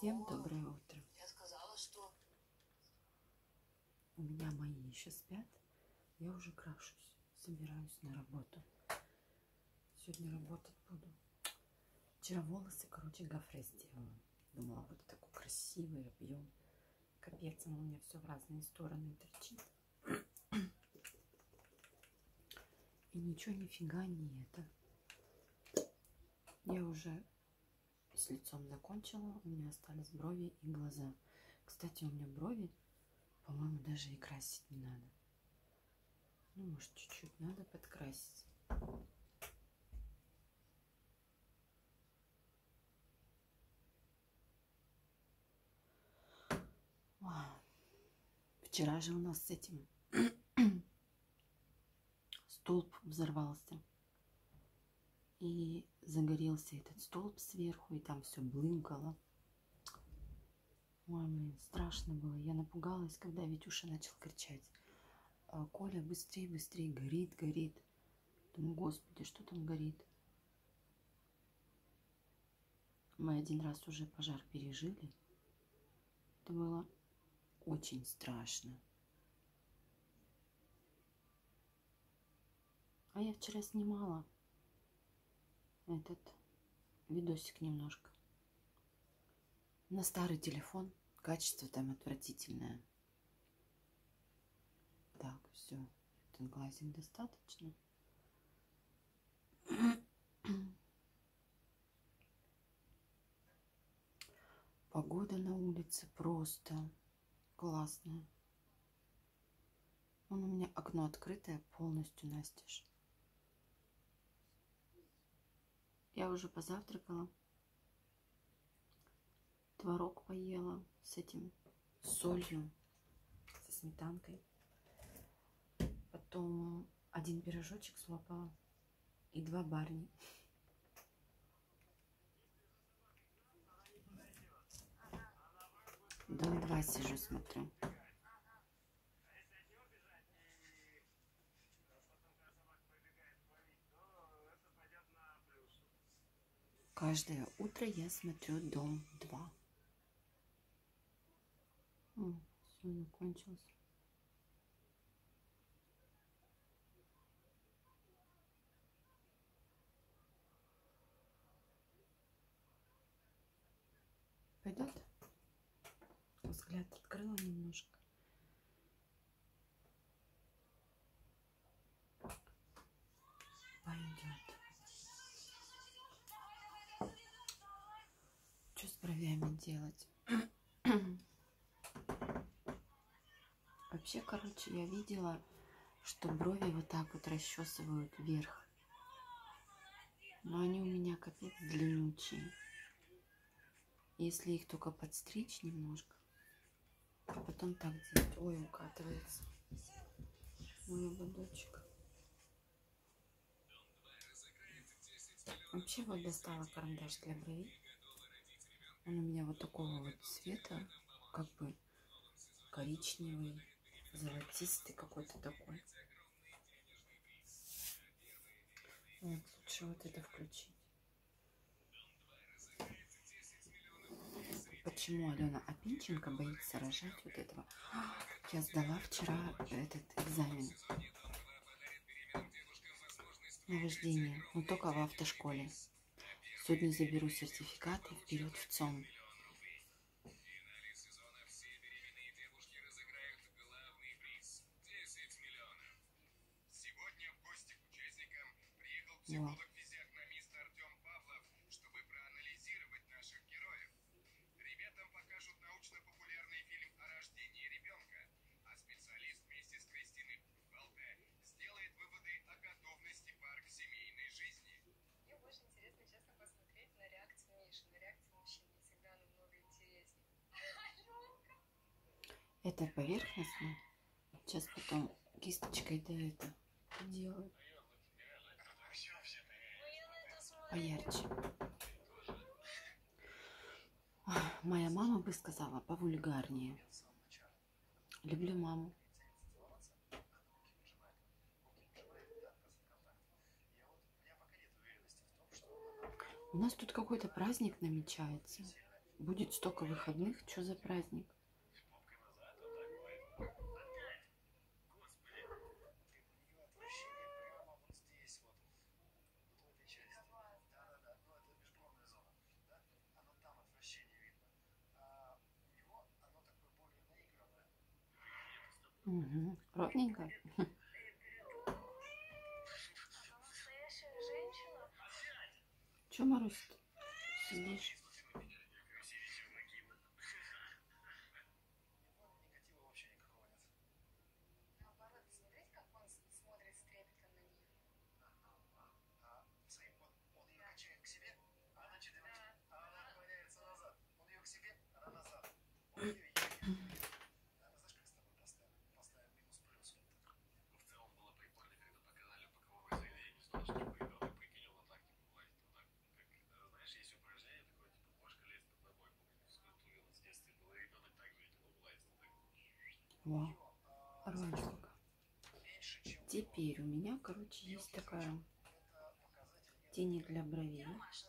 Всем доброе утро. У меня мои еще спят. Я уже крашусь. Собираюсь на работу. Сегодня работать буду. Вчера волосы, гофре сделала. Думала, вот такой красивый объем. Капец, у меня все в разные стороны торчит. И ничего, нифига не это. Я уже с лицом закончила. У меня остались брови и глаза. Кстати, у меня брови, по-моему, даже и красить не надо. Ну, может, чуть-чуть надо подкрасить. Вчера же у нас с этим столб взорвался. И загорелся этот столб сверху, и там все блымкало. Ой, блин, страшно было. Я напугалась, когда Витюша начал кричать: Коля, быстрее, быстрее, горит, горит. Думаю, господи, что там горит? Мы один раз уже пожар пережили. Это было очень страшно. А я вчера снимала этот видосик немножко. На старый телефон. Качество там отвратительное. Так, все. Этот глазик достаточно. Погода на улице просто классная. Вон у меня окно открытое полностью настежь. Я уже позавтракала. Творог поела с этим, с солью, со сметанкой. Потом один пирожочек слопала и 2 барни. Дом 2 сижу, смотрю. Каждое утро я смотрю Дом 2. Все, закончилось. Пойдет? Взгляд открыла немножко. Пойдет. Что с бровями делать? Вообще, короче, я видела, что брови вот так вот расчесывают вверх. Но они у меня капец длиннючие. Если их только подстричь немножко, а потом так делать. Ой, укатывается мой ободочек. Вообще вот достала карандаш для бровей. Он у меня вот такого вот цвета, как бы коричневый, золотистый какой-то такой. Вот, лучше вот это включить. Почему Алена Апинченко боится рожать вот этого? Я сдала вчера этот экзамен на вождение, но только в автошколе. Сегодня заберу сертификат и вперед в ЦОМ. Вот. Это поверхностно. Сейчас потом кисточкой это делаю поярче. Моя мама бы сказала повульгарнее. Люблю маму. У нас тут какой-то праздник намечается. будет столько выходных, что за праздник? Угу. Ровненько. Че, Марусь, сидишь? Во, ровненько. Теперь у меня, короче, есть такая тень для бровей.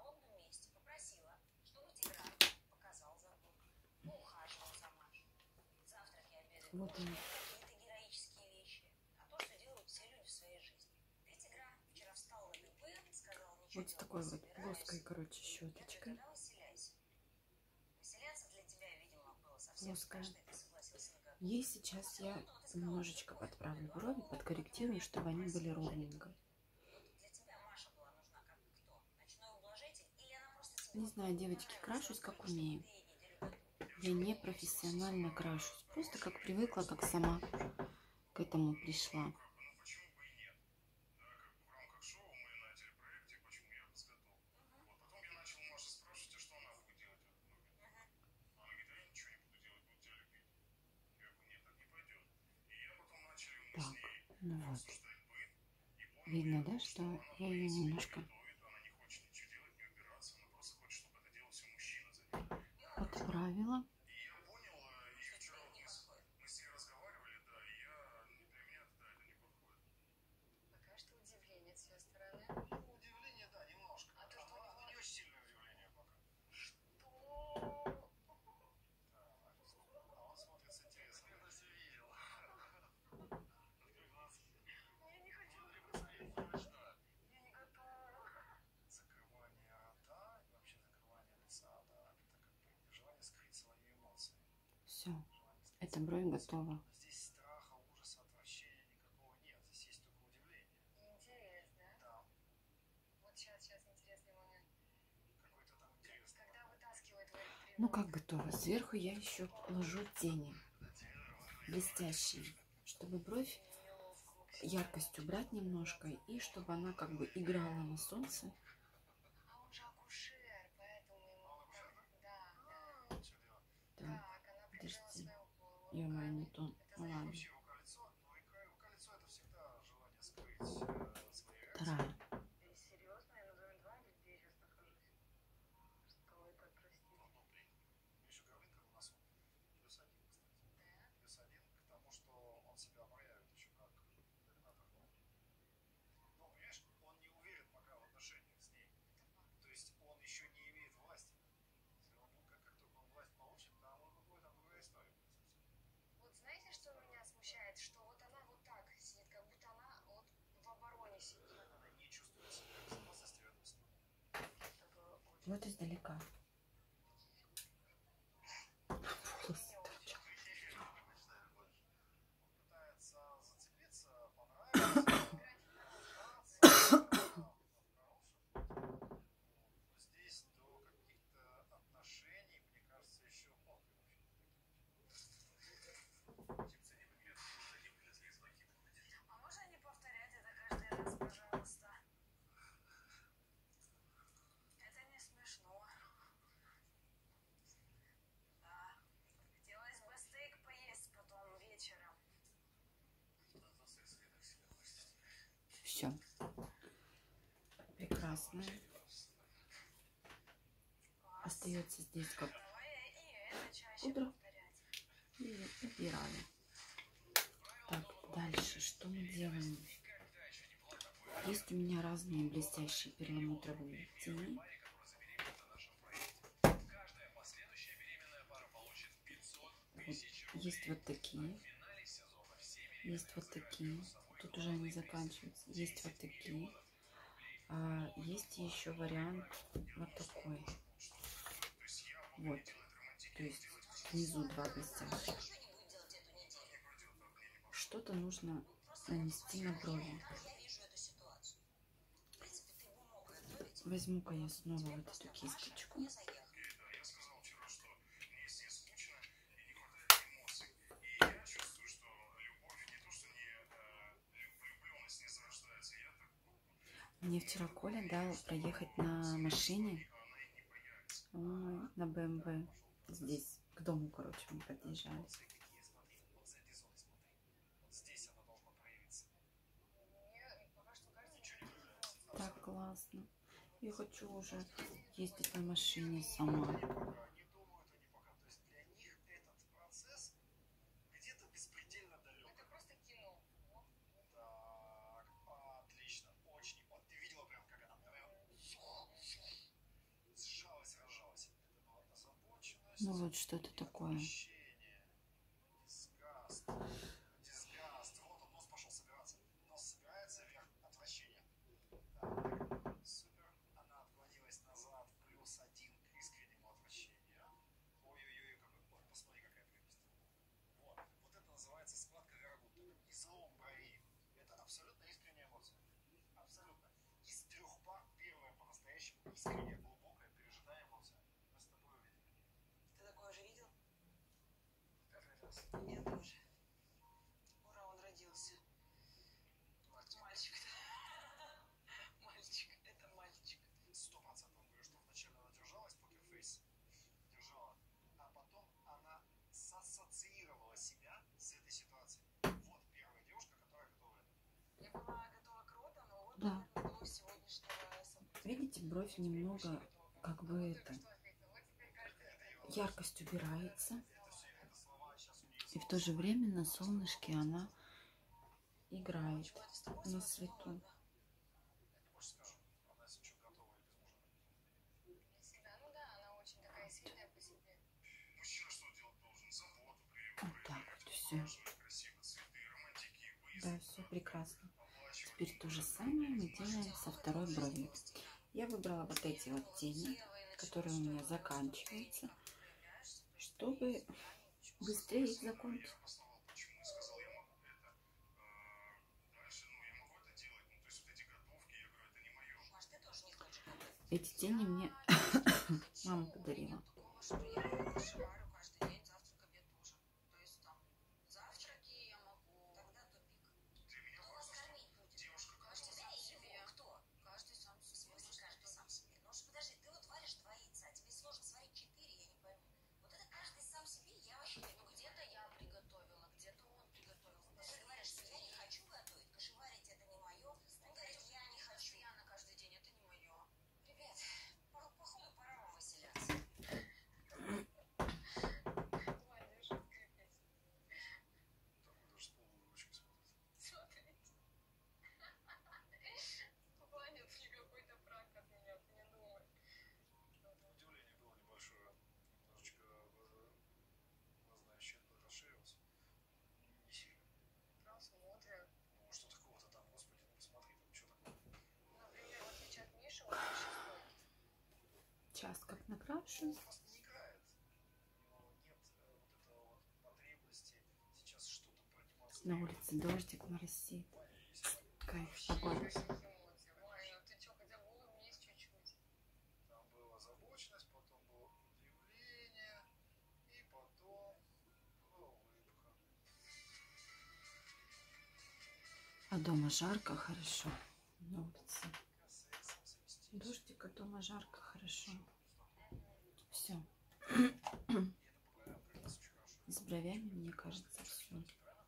Вот она. Вот с такой вот плоской, короче, щеточкой. Плоская. Ей сейчас я немножечко подправлю брови, подкорректирую, чтобы они были ровненько. Не знаю, девочки, крашусь как умею. Я не профессионально крашусь. Просто как привыкла, как сама к этому пришла. Так, ну вот. Видно, да, что я ее немножко подправила. Все, эта бровь готова. Ну как готово? Сверху я еще ложу тени блестящие, чтобы бровь яркость убрать немножко и чтобы она как бы играла на солнце. Так, подожди. Ё-моё, не то. Ну ладно. Вторая. Что вот она вот так сидит, как будто она вот в обороне сидит. Она не чувствует себя в безопасности рядом с ним. Вот издалека. Пытается зацепиться, понравится. Здесь до каких-то отношений, мне кажется, еще много. А можно не повторять это каждый раз, пожалуйста? Это не смешно. Да. Хотелось бы стейк поесть потом вечером. Все. Прекрасно. Остается здесь как пудра. И убираю. Так, дальше что мы делаем? Есть у меня разные блестящие перламутровые тени. Есть вот такие. Есть вот такие. Тут уже они заканчиваются. Есть вот такие. А есть еще вариант вот такой. Вот. То есть внизу два блестящих. Что-то нужно нанести на брови. Возьму-ка я снова вот эту кисточку. Мне вчера Коля дал проехать на машине, на БМВ, здесь, к дому, короче, мы подъезжали. Так классно. Я хочу уже ездить на машине сама. Ну вот что-то такое. Искренняя, глубокая, пережитая эмоция. Мы с тобой увидели. Ты такое же видел? Первый раз. Я тоже. Ура, он родился. Мальчик. Мальчик. Мальчик. Это мальчик. 100% говорю, что вначале она держалась, покерфейс держала, а потом она ассоциировала себя с этой ситуацией. Вот первая девушка, которая готова. Я была готова к роду, но вот Да. до сегодняшнего события. Видите, бровь немного, как бы это, яркость убирается. И в то же время на солнышке она играет на свету. Вот так вот все. Да, все прекрасно. Теперь то же самое мы делаем со второй бровью. Я выбрала вот эти вот тени, которые у меня заканчиваются, чтобы быстрее их закончить. Эти тени мне мама подарила. Сейчас как накрашу. На улице дождик моросит. Кайф, погода. А дома жарко, хорошо. На улице дождик, а дома жарко, хорошо. Все. С бровями, мне кажется, все.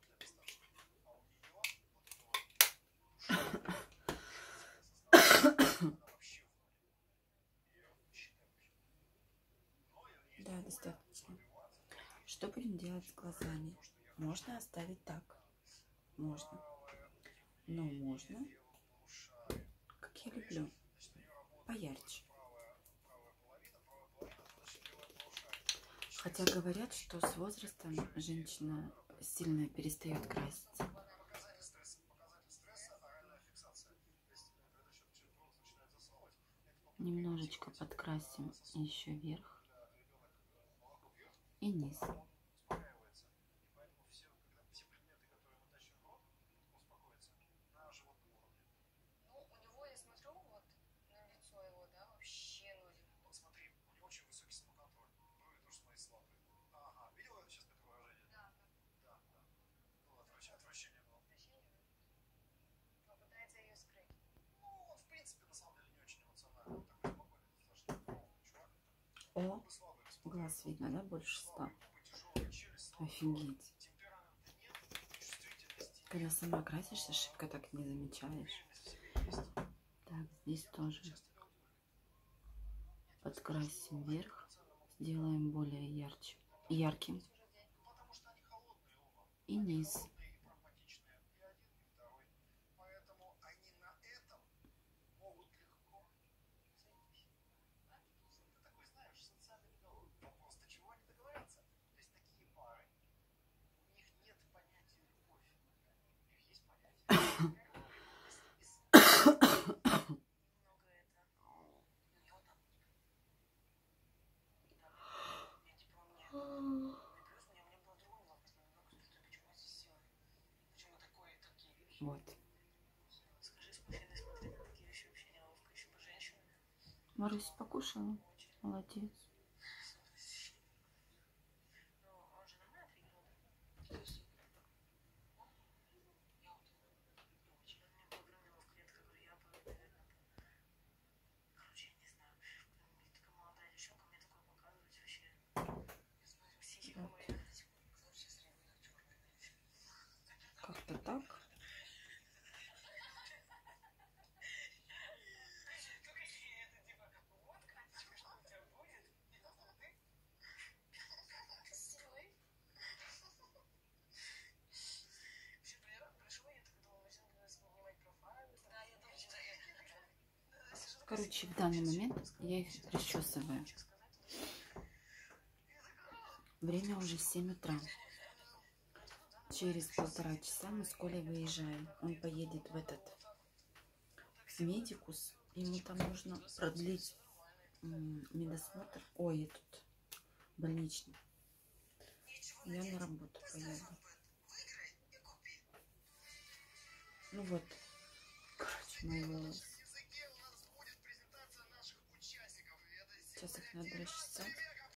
Да, достаточно. Что будем делать с глазами? Можно оставить так. Можно. Но можно, как я люблю, поярче. Хотя говорят, что с возрастом женщина сильно перестает краситься. Показатель стресса, оральная фиксация. То есть, когда человек рот начинает засовывать, это Немножечко подкрасим еще вверх когда ребенок молоко пьет, и низ. он успокаивается. И поэтому все, когда все предметы, которые мы тащим в рот, успокоятся на животном уровне. Ну, у него, я смотрю, вот на лицо его, да, вообще ноль. Вот смотри, у него очень высокий самоконтроль. Брови тоже свои слабые. Ага, видела сейчас это выражение? Да, Да, да. Было отвращение было. прощение. Он пытается ее скрыть. Ну, он в принципе на самом деле не очень эмоциональный. Он такой спокойный, достаточно ровный чувак. О, Губы слабые, глаз видно, да, больше 100. слабые губы, тяжелая челюсть, слабый рот. Офигеть. Темперамента нет, чувствительности нет. Когда сама красишься, шибко так не замечаешь. Уверенность в себе есть. Так, здесь тоже Сейчас тебя удивлю. подкрасим вверх, сделаем более ярким. Потому что они холодные оба. И низ. Холодные и прагматичные. И один, и второй. Поэтому они на этом могут легко сойтись. Ты такой, знаешь, социальный диалог. Вопрос, до чего они договорятся? То есть такие пары, у них нет понятия любовь. У них есть понятие. Немного это. Я вот так вот. Я типа мне. Плюс мне было другой вопрос. Почему здесь сила? Почему такие вещи? Вот. Скажи, с мужчиной смотреть на такие вещи вообще неловко. Еще бы женщина. Марусь покушала? Молодец. Ну, он же нормально отреагировал. То есть, я вот очень. Мне было прям неловко. Я такая говорю, я бы, наверное, короче, я не знаю. Когда мне такая молодая девчонка, мне такое показывать вообще. Не знаю, психика моя. Как-то так. Только это типа, вот, Катечка, что у тебя будет? Красивый. Вообще, пришло, я так думала, зачем мне снимать профайлы? Да, я тоже что-то. Короче, в данный момент я их расчесываю. Время уже 7 утра. Через 1,5 часа мы с Колей выезжаем. Он поедет в медикус. Ему там нужно продлить медосмотр. Ой, этот больничный. Я на работу поеду. Ну вот. Короче, мои волосы. Сейчас их надо расчесать.